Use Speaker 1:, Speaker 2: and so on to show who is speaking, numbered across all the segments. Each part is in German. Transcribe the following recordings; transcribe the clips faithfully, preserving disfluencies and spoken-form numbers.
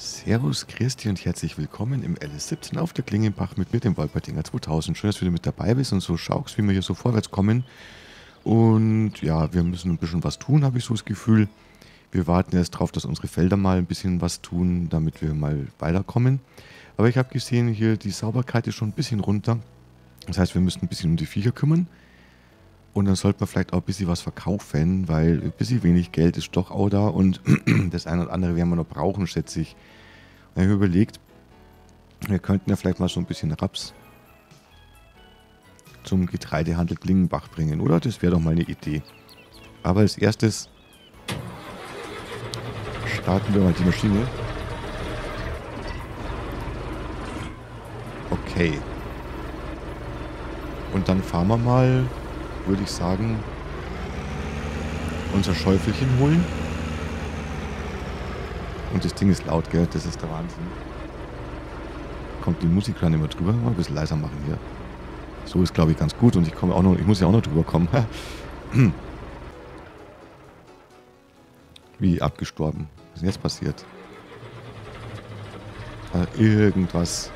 Speaker 1: Servus, Christi und herzlich willkommen im L S siebzehn auf der Klingenbach mit mir, dem Wolpertinger zweitausend. Schön, dass du wieder mit dabei bist und so schaust, wie wir hier so vorwärts kommen. Und ja, wir müssen ein bisschen was tun, habe ich so das Gefühl. Wir warten erst drauf, dass unsere Felder mal ein bisschen was tun, damit wir mal weiterkommen. Aber ich habe gesehen, hier die Sauberkeit ist schon ein bisschen runter. Das heißt, wir müssen ein bisschen um die Viecher kümmern. Und dann sollten wir vielleicht auch ein bisschen was verkaufen, weil ein bisschen wenig Geld ist doch auch da. Und das eine oder andere werden wir noch brauchen, schätze ich. Und ich habe überlegt, wir könnten ja vielleicht mal so ein bisschen Raps zum Getreidehandel Klingenbach bringen, oder? Das wäre doch mal eine Idee. Aber als erstes starten wir mal die Maschine. Okay. Und dann fahren wir mal, würde ich sagen, unser Schäufelchen holen. Und das Ding ist laut, gell? Das ist der Wahnsinn. Kommt die Musik gerade immer drüber? Mal ein bisschen leiser machen hier. So ist, glaube ich, ganz gut. Und ich komme auch noch, ich muss ja auch noch drüber kommen. Wie abgestorben. Was ist denn jetzt passiert? Äh, irgendwas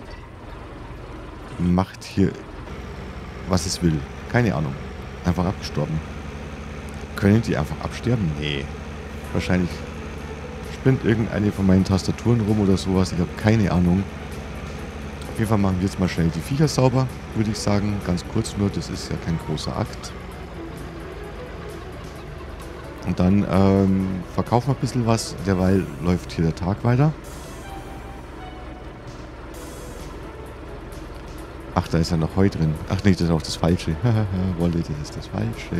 Speaker 1: macht hier, was es will. Keine Ahnung. Einfach abgestorben. Können die einfach absterben? Nee. Wahrscheinlich spinnt irgendeine von meinen Tastaturen rum oder sowas. Ich habe keine Ahnung. Auf jeden Fall machen wir jetzt mal schnell die Viecher sauber, würde ich sagen. Ganz kurz nur, das ist ja kein großer Akt. Und dann ähm, verkaufen wir ein bisschen was. Derweil läuft hier der Tag weiter. Ach, da ist ja noch Heu drin. Ach nee, das ist auch das Falsche. Wolle, das ist das Falsche.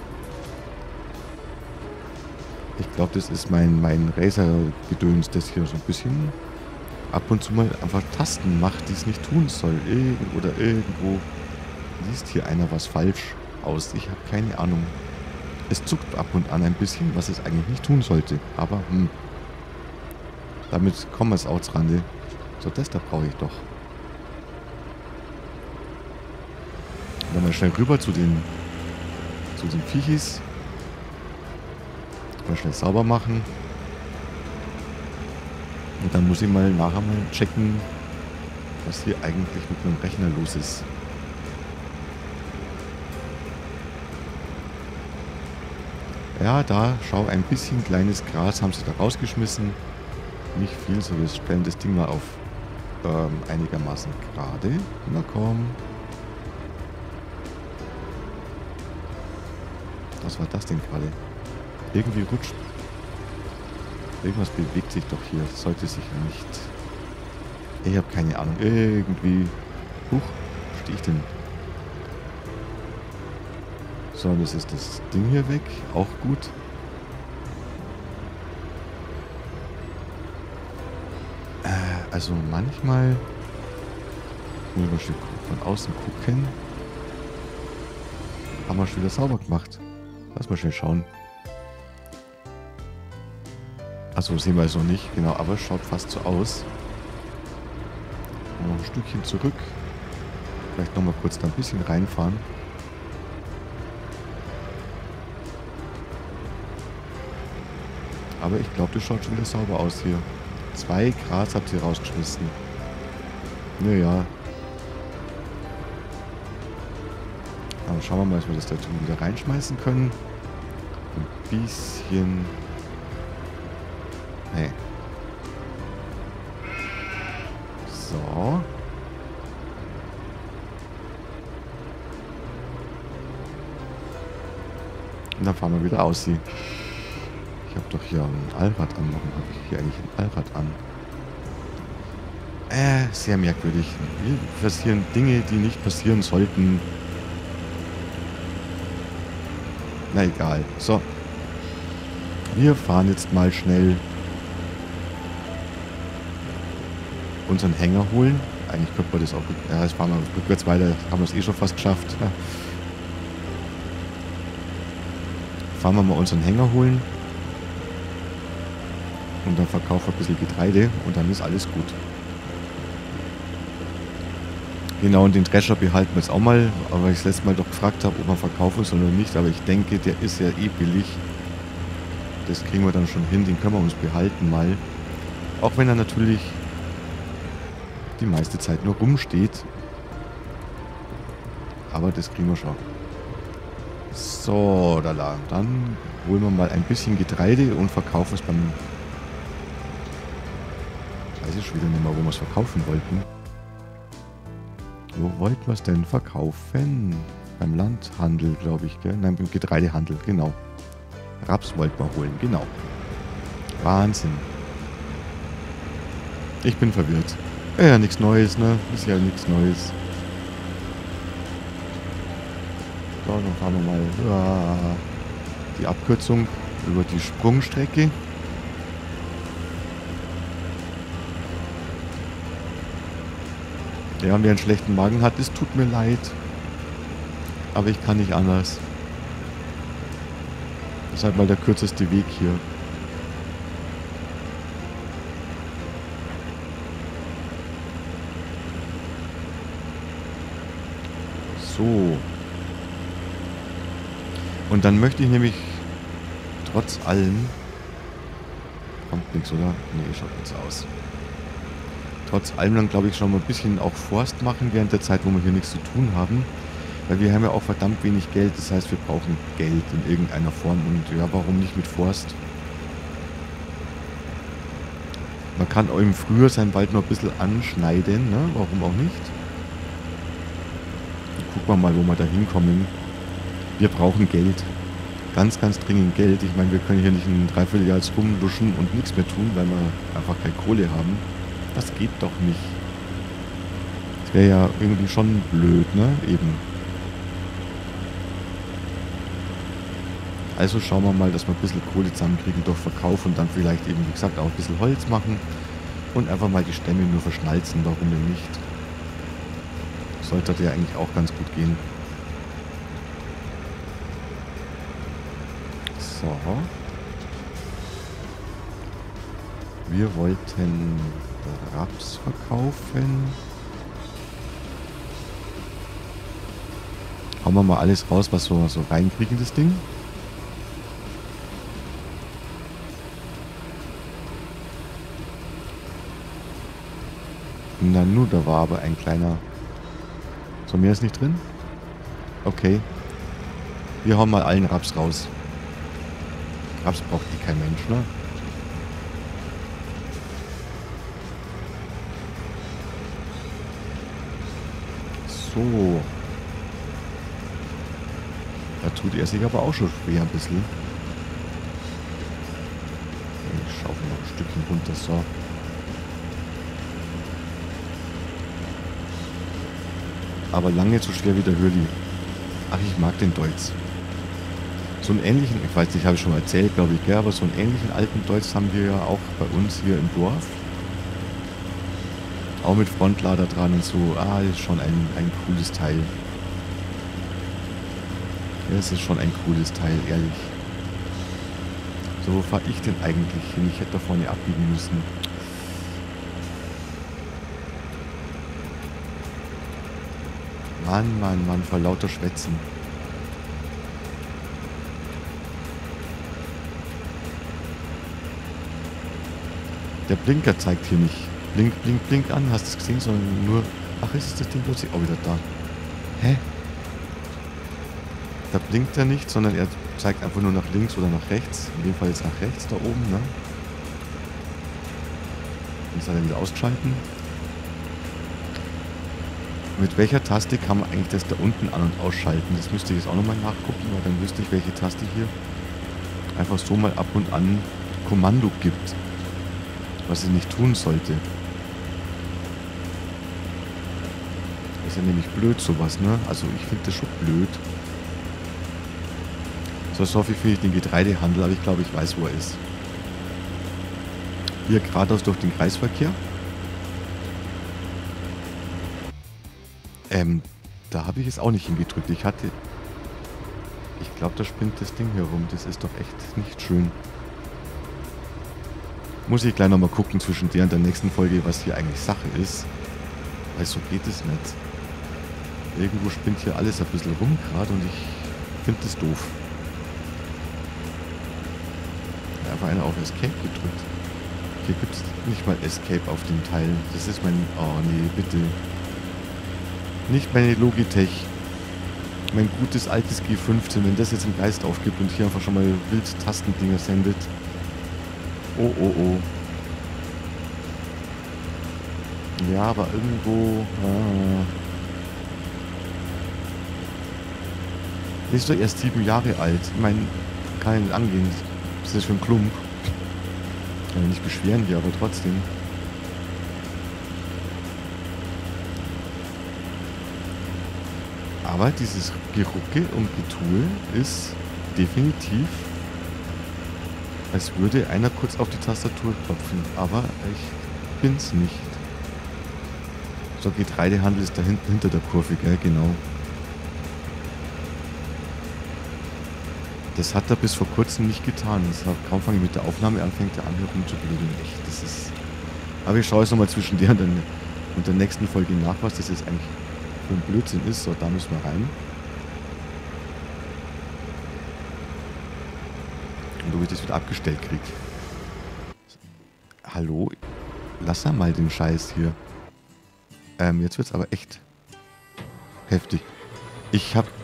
Speaker 1: Ich glaube, das ist mein, mein Razer-Gedöns, das hier so ein bisschen ab und zu mal einfach Tasten macht, die es nicht tun soll. Irgend oder irgendwo liest hier einer was falsch aus. Ich habe keine Ahnung. Es zuckt ab und an ein bisschen, was es eigentlich nicht tun sollte. Aber, hm. Damit kommen wir es auch zurande. So, das da brauche ich doch. Dann mal schnell rüber zu den zu den Viechis. Mal schnell sauber machen. Und dann muss ich mal nachher mal checken, was hier eigentlich mit meinem Rechner los ist. Ja, da, schau, ein bisschen kleines Gras haben sie da rausgeschmissen. Nicht viel, so wir stellen das Ding mal auf ähm, einigermaßen gerade. Na komm. Was war das denn gerade? Irgendwie rutscht. Irgendwas bewegt sich doch hier. Das sollte sich ja nicht. Ich habe keine Ahnung. Irgendwie. Huch, wo stehe ich denn? So, und jetzt ist das Ding hier weg. Auch gut. Äh, also manchmal muss man schon von außen gucken. Haben wir schon wieder sauber gemacht. Lass mal schnell schauen. Achso, sehen wir es noch nicht. Genau, aber es schaut fast so aus. Noch ein Stückchen zurück. Vielleicht nochmal kurz da ein bisschen reinfahren. Aber ich glaube, das schaut schon wieder sauber aus hier. Zwei Gras habt ihr rausgeschmissen. Naja. Aber schauen wir mal, dass wir das da wieder reinschmeißen können. Ein bisschen. Nee. So. Und dann fahren wir wieder aus. Sie. Ich habe doch hier ein Allrad an. Warum habe ich hier eigentlich ein Allrad an? Äh, sehr merkwürdig. Hier passieren Dinge, die nicht passieren sollten. Na egal. So. Wir fahren jetzt mal schnell unseren Hänger holen. Eigentlich könnte man das auch... Ja, jetzt fahren wir rückwärts weiter. Haben wir es eh schon fast geschafft. Ja. Fahren wir mal unseren Hänger holen. Und dann verkaufen wir ein bisschen Getreide. Und dann ist alles gut. Genau, und den Drescher behalten wir jetzt auch mal. Aber ich das letzte Mal doch gefragt habe, ob man verkaufen soll oder nicht. Aber ich denke, der ist ja eh billig. Das kriegen wir dann schon hin. Den können wir uns behalten mal. Auch wenn er natürlich die meiste Zeit nur rumsteht. Aber das kriegen wir schon. So, da lang. Dann holen wir mal ein bisschen Getreide und verkaufen es beim... Weiß ich schon wieder nicht mehr, wo wir es verkaufen wollten. Wo wollten wir es denn verkaufen? Beim Landhandel, glaube ich, gell? Nein, beim Getreidehandel, genau. Raps wollten wir holen, genau. Wahnsinn. Ich bin verwirrt. Ja, ja, nichts Neues, ne? Ist ja nichts Neues. So, dann fahren wir mal ja, die Abkürzung über die Sprungstrecke. Ja, und wer einen schlechten Magen hat, es tut mir leid. Aber ich kann nicht anders. Das ist halt mal der kürzeste Weg hier. So. Und dann möchte ich nämlich trotz allem... Kommt nichts, oder? Nee, schaut nichts aus. Trotz allem dann, glaube ich, schon mal ein bisschen auch Forst machen während der Zeit, wo wir hier nichts zu tun haben. Weil wir haben ja auch verdammt wenig Geld. Das heißt, wir brauchen Geld in irgendeiner Form. Und ja, warum nicht mit Forst? Man kann auch im Frühjahr seinen Wald noch ein bisschen anschneiden, ne? Warum auch nicht? Gucken wir mal, wo wir da hinkommen. Wir brauchen Geld. Ganz, ganz dringend Geld. Ich meine, wir können hier nicht ein Dreivierteljahr jetzt rumluschen und nichts mehr tun, weil wir einfach keine Kohle haben. Das geht doch nicht. Das wäre ja irgendwie schon blöd, ne? Eben. Also schauen wir mal, dass wir ein bisschen Kohle zusammenkriegen durch Verkauf und dann vielleicht eben, wie gesagt, auch ein bisschen Holz machen und einfach mal die Stämme nur verschnalzen. Warum denn nicht? Sollte ja eigentlich auch ganz gut gehen. So. Wir wollten Raps verkaufen. Hauen wir mal alles raus, was wir so reinkriegen, das Ding. Na nu, da war aber ein kleiner... So, mehr ist nicht drin? Okay. Wir hauen mal allen Raps raus. Raps braucht eh kein Mensch, ne? So. Da tut er sich aber auch schon schwer ein bisschen. Ich schaufel noch ein Stückchen runter, so. Aber lange nicht so schwer wie der Hürli. Ach, ich mag den Deutz. So einen ähnlichen, ich weiß nicht, habe ich schon mal erzählt, glaube ich, gell, aber so einen ähnlichen alten Deutz haben wir ja auch bei uns hier im Dorf. Auch mit Frontlader dran und so. Ah, das ist schon ein, ein cooles Teil. Ja, das ist schon ein cooles Teil, ehrlich. So, wo fahre ich denn eigentlich hin? Ich hätte da vorne abbiegen müssen. Mann, Mann, Mann, vor lauter Schwätzen. Der Blinker zeigt hier nicht. Blink, blink, blink an. Hast du es gesehen? Sondern nur... Ach, ist es das Ding plötzlich auch wieder da? Hä? Da blinkt er nicht, sondern er zeigt einfach nur nach links oder nach rechts. In dem Fall jetzt nach rechts, da oben, ne? Jetzt hat er wieder ausgeschalten. Mit welcher Taste kann man eigentlich das da unten an- und ausschalten? Das müsste ich jetzt auch nochmal nachgucken, weil dann wüsste ich, welche Taste hier einfach so mal ab und an Kommando gibt. Was ich nicht tun sollte. Das ist ja nämlich blöd sowas, ne? Also ich finde das schon blöd. So, so viel finde ich den Getreidehandel, aber ich glaube, ich weiß, wo er ist. Hier geradeaus durch den Kreisverkehr. Ähm, da habe ich es auch nicht hingedrückt. Ich hatte... Ich glaube, da springt das Ding hier rum. Das ist doch echt nicht schön. Muss ich gleich nochmal gucken zwischen der und der nächsten Folge, was hier eigentlich Sache ist. Weil so geht es nicht. Irgendwo spinnt hier alles ein bisschen rum gerade und ich finde das doof. Einfach einer auf Escape gedrückt. Hier gibt es nicht mal Escape auf dem Teil. Das ist mein... Oh nee, bitte. Nicht meine Logitech. Mein gutes altes G fünfzehn, wenn das jetzt im Geist aufgibt und hier einfach schon mal wild Tastendinger sendet. Oh, oh, oh. Ja, aber irgendwo... Ah. Der ist doch erst sieben Jahre alt. Ich meine, kann ja nicht angehen. Das ist schon ein Klump. Kann ja nicht beschweren hier, aber trotzdem. Aber dieses Gerucke und Getue ist definitiv, als würde einer kurz auf die Tastatur klopfen. Aber ich bin's nicht. So, Getreidehandel ist da hinten hinter der Kurve, gell? Genau. Das hat er bis vor kurzem nicht getan. Das hat, kaum fange ich mit der Aufnahme an, fängt er an, hier rumzublödeln. Echt, das ist... Aber ich schaue jetzt nochmal zwischen der und der, und der nächsten Folge nach, was das jetzt eigentlich für ein Blödsinn ist. So, da müssen wir rein. Und ob ich das wieder abgestellt kriege. Hallo? Lass er mal den Scheiß hier. Ähm, jetzt wird's aber echt heftig. Ich habe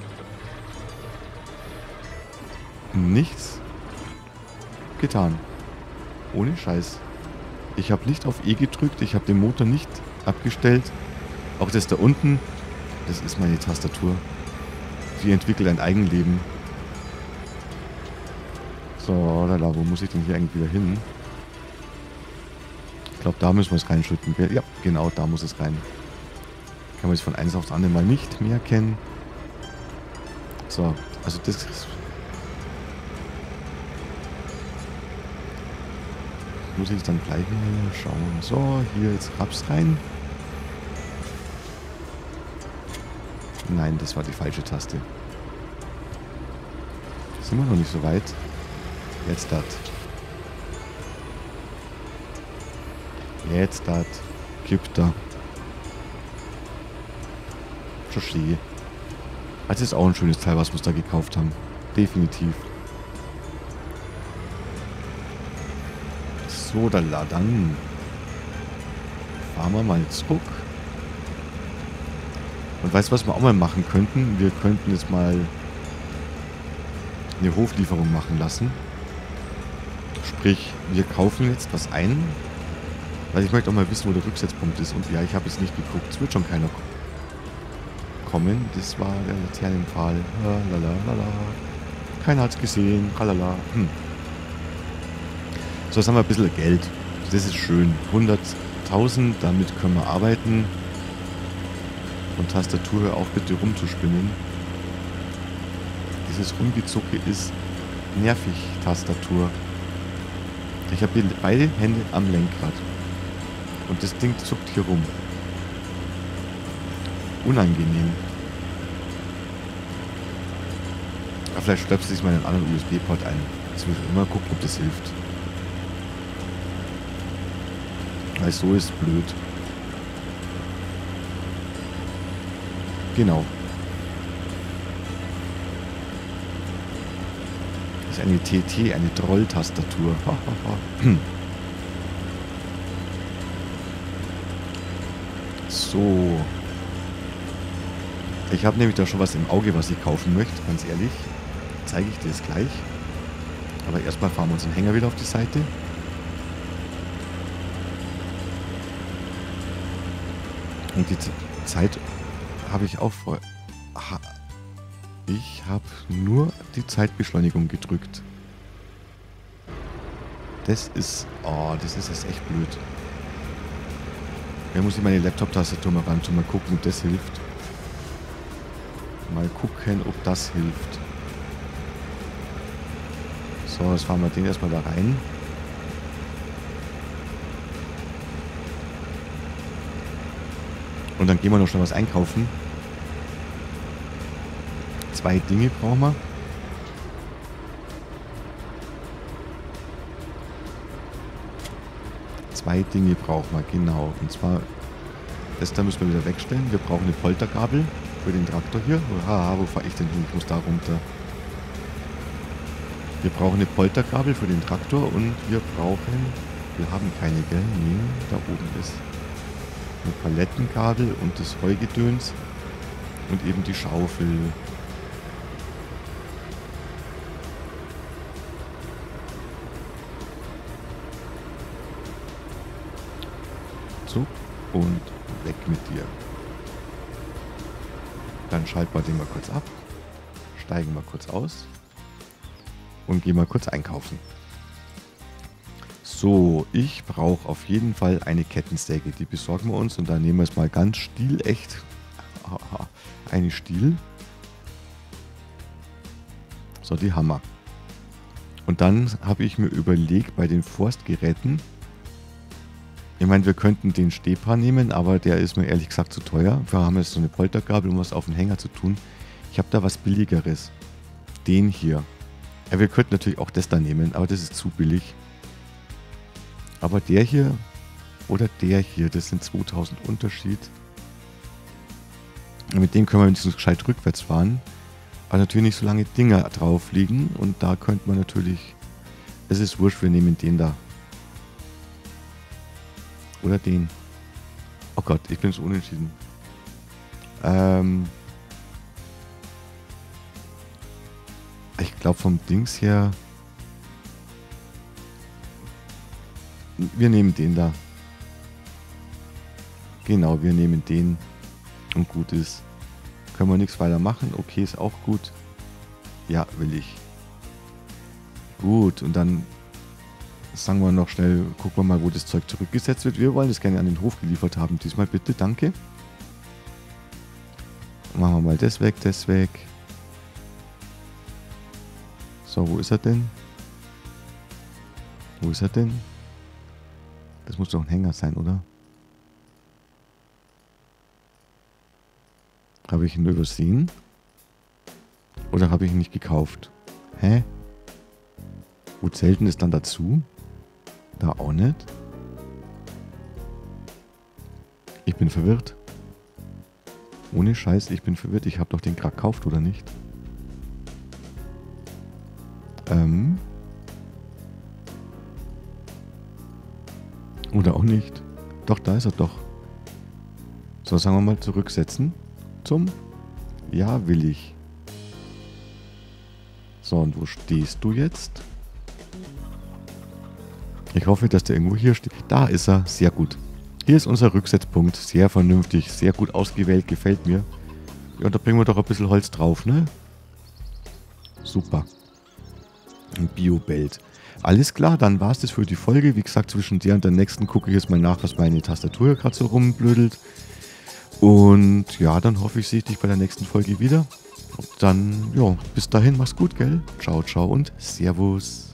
Speaker 1: nichts getan. Ohne Scheiß. Ich habe nicht auf E gedrückt, ich habe den Motor nicht abgestellt. Auch das da unten, das ist meine Tastatur. Die entwickelt ein Eigenleben. So, lala, wo muss ich denn hier eigentlich wieder hin? Ich glaube, da müssen wir es reinschütten. Ja, genau, da muss es rein. Kann man jetzt von eins aufs andere mal nicht mehr kennen. So, also das ist... Muss ich dann gleich mal schauen. So, hier jetzt Raps rein. Nein, das war die falsche Taste. Sind wir noch nicht so weit. Jetzt das. Jetzt das. Kippt da. Joshi. Das ist auch ein schönes Teil, was wir uns da gekauft haben. Definitiv. So, dann, dann fahren wir mal zurück. Und weißt du, was wir auch mal machen könnten? Wir könnten jetzt mal eine Hoflieferung machen lassen. Sprich, wir kaufen jetzt was ein. Weil ich möchte auch mal wissen, wo der Rücksetzpunkt ist. Und ja, ich habe jetzt nicht geguckt. Es wird schon keiner kommen. Das war der Laternenpfahl. Lalalala. Keiner hat es gesehen. Lalala. Hm. So, jetzt haben wir ein bisschen Geld. Das ist schön. hunderttausend, damit können wir arbeiten. Und Tastatur, hör auf bitte rumzuspinnen. Dieses Rumgezucke ist nervig, Tastatur. Ich habe hier beide Hände am Lenkrad. Und das Ding zuckt hier rum. Unangenehm. Aber vielleicht stöpsel ich mal einen anderen U S B-Port ein. Jetzt will ich immer gucken, ob das hilft. Weil so ist blöd. Genau. Das ist eine T T, eine Troll-Tastatur. So. Ich habe nämlich da schon was im Auge, was ich kaufen möchte, ganz ehrlich. Zeige ich dir das gleich. Aber erstmal fahren wir uns den Hänger wieder auf die Seite. Und die Zeit habe ich auch vor... Ha ich habe nur die Zeitbeschleunigung gedrückt. Das ist... Oh, das ist jetzt echt blöd. Da muss ich meine Laptop-Tastatur mal ran, mal gucken, ob das hilft. Mal gucken, ob das hilft. So, jetzt fahren wir den erstmal da rein. Und dann gehen wir noch schnell was einkaufen. Zwei Dinge brauchen wir. Zwei Dinge brauchen wir, genau. Und zwar, das da müssen wir wieder wegstellen. Wir brauchen eine Poltergabel für den Traktor hier. Haha, wo fahre ich denn hin? Ich muss da runter. Wir brauchen eine Poltergabel für den Traktor und wir brauchen Wir haben keine, gell? Nee, da oben ist eine Palettenkabel und das Heugedöns und eben die Schaufel. So, und weg mit dir. Dann schalten wir den mal kurz ab, steigen wir kurz aus und gehen mal kurz einkaufen. So, ich brauche auf jeden Fall eine Kettensäge. Die besorgen wir uns und dann nehmen wir es mal ganz stilecht. Eine Stiel. So, die Hammer. Und dann habe ich mir überlegt, bei den Forstgeräten, ich meine, wir könnten den Stehpan nehmen, aber der ist mir ehrlich gesagt zu teuer. Wir haben jetzt so eine Poltergabel, um was auf den Hänger zu tun. Ich habe da was Billigeres. Den hier. Ja, wir könnten natürlich auch das da nehmen, aber das ist zu billig. Aber der hier oder der hier, das sind zweitausend Unterschied. Und mit dem können wir wenigstens gescheit rückwärts fahren. Aber natürlich nicht so lange Dinger drauf liegen. Und da könnte man natürlich... Es ist wurscht, wir nehmen den da. Oder den. Oh Gott, ich bin so unentschieden. Ähm... Ich glaube vom Dings her... Wir nehmen den da. Genau, wir nehmen den. Und gut ist. Können wir nichts weiter machen. Okay, ist auch gut. Ja, will ich. Gut, und dann sagen wir noch schnell, gucken wir mal, wo das Zeug zurückgesetzt wird. Wir wollen das gerne an den Hof geliefert haben. Diesmal bitte, danke. Machen wir mal das weg, das weg. So, wo ist er denn? Wo ist er denn? Das muss doch ein Hänger sein, oder? Habe ich ihn übersehen? Oder habe ich ihn nicht gekauft? Hä? Wo zählt denn das dann dazu? Da auch nicht? Ich bin verwirrt. Ohne Scheiß, ich bin verwirrt. Ich habe doch den gerade gekauft, oder nicht? Ähm... Oder auch nicht. Doch, da ist er doch. So, sagen wir mal zurücksetzen. Zum... Ja, will ich. So, und wo stehst du jetzt? Ich hoffe, dass der irgendwo hier steht. Da ist er. Sehr gut. Hier ist unser Rücksetzpunkt. Sehr vernünftig. Sehr gut ausgewählt. Gefällt mir. Ja, und da bringen wir doch ein bisschen Holz drauf, ne? Super. Ein Biobelt. Alles klar, dann war es das für die Folge. Wie gesagt, zwischen der und der nächsten gucke ich jetzt mal nach, was meine Tastatur gerade so rumblödelt. Und ja, dann hoffe ich, sehe ich dich bei der nächsten Folge wieder. Und dann, ja, bis dahin, mach's gut, gell? Ciao, ciao und Servus.